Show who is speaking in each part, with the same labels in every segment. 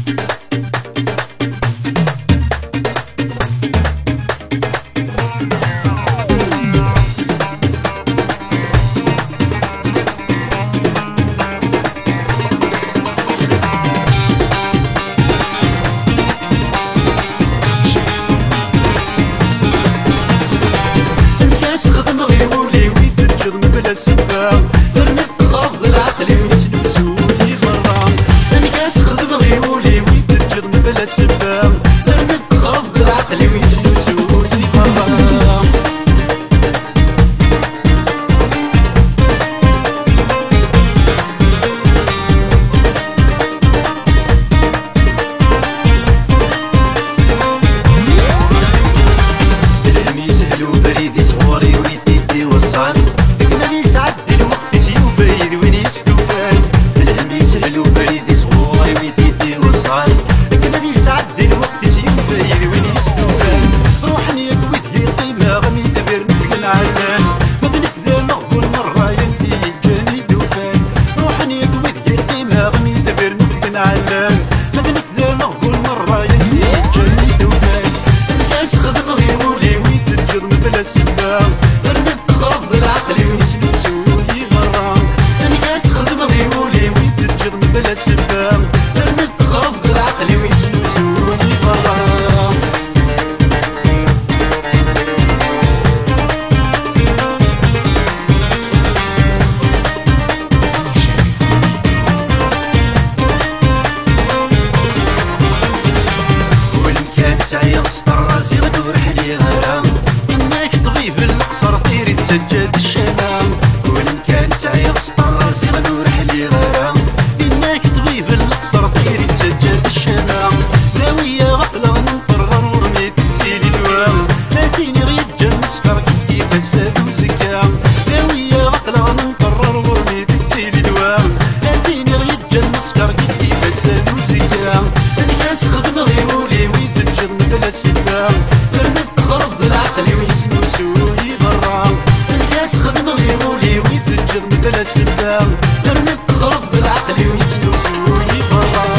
Speaker 1: السباع درنا تخاف العقل ويسلم سولي برا الناس خدم غيولي ويتجر بلا سباع درنا تخاف العقل ويسلم سولي برا الهم يسهل وبريدي صغوري ويثيدي وصعد السباع درنا تخاف العقل ويسلم سولي برا الناس خدم غيولي ويتجر بلا سباع درنا تخاف العقل ويسلم سولي برا وين كان سعي غسطر راسي غدور حلي غرام طبيب القصر طيري تسجد الشمام وين كان سعي غسطر راسي غنور حلي غرام إنك طبيب القصر طيري تسجد الشمام داوية غقلة غنقرر ورميت تسيلي دوام هاتيني غيجا مسكر كيف الساد وزكام داوية غقلة غنقرر ورميت تسيلي دوام هاتيني غيجا مسكر كيف الساد وزكام الناس خدم غيولي ويتجر مثل السبام درنا تخرب العقل ويسلم سولي برا الناس خدم غيولي ويتجر مثل السباع درنا تخرب بالعقل ويسلم سولي برا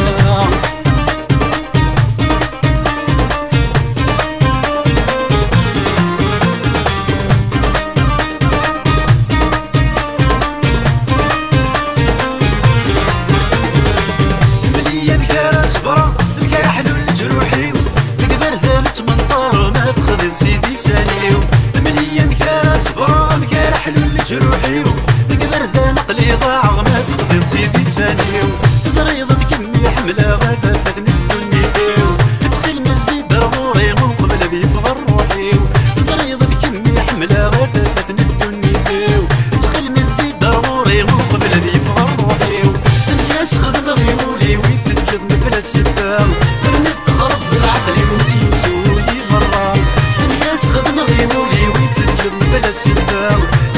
Speaker 1: مليا بكارة صبرا الكا حلو لجروحي نقدر ثابت منطار ما تخذ سيدي ساليو مليا بكارة صبرا الكا حلو لجروحي نقدر ذا نقلي ضاع ما تخذ سيدي ساليو زريضة كمي حملة غدا فاتني الدنيا تخيل مزيد رموري وقبل بيصغر روحي زريضة كمي حملة غدا فاتني الدنيا تخيل مزيد رموري وقبل بيصغر روحي الناس خدم غيولي ويتجر مثل السباع درنا تخرج العقل ونسيم سولي برا الناس خدم غيولي ويتجر مثل السباع